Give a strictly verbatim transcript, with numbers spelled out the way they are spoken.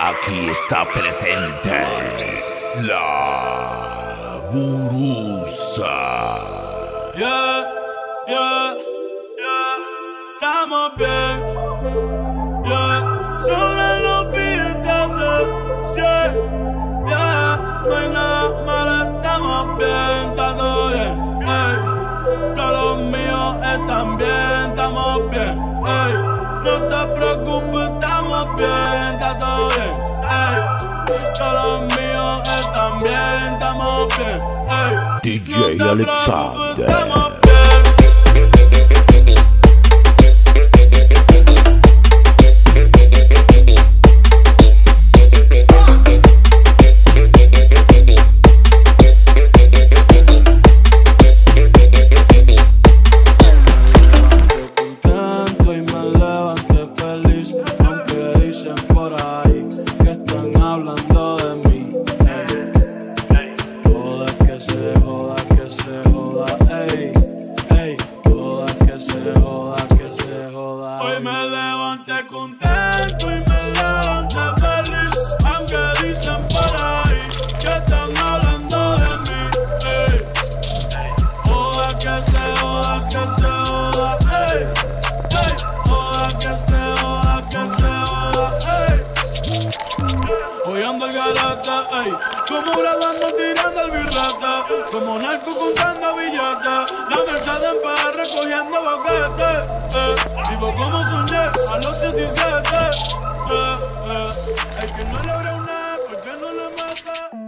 Aquí está presente la Burusa. Yeah, yeah, yeah. Estamos bien, yeah. Sobre los billetes, yeah, yeah. No hay nada malo, estamos bien, está todo bien, ey. Todos los míos están bien, estamos bien, ey. No te preocupes, estamos bien, está todo bien, ey. Todos los míos están bien, estamos bien, ey. D J Alexander. Hoy me levanté contento y me levanté feliz, aunque dicen por ahí que están hablando de mí, ey. Joda que se joda, que se joda, ey, ey. Joda que se joda, que se joda, ey. Hoy ando el galata, ey. Como grabando tirando el birrete, como narco contando billetes, la Mercedes en paz recogiendo boquetes, eh. Vivo como soñé a los diecisiete, eh, eh. El que no logra una, ¿por qué no le mata?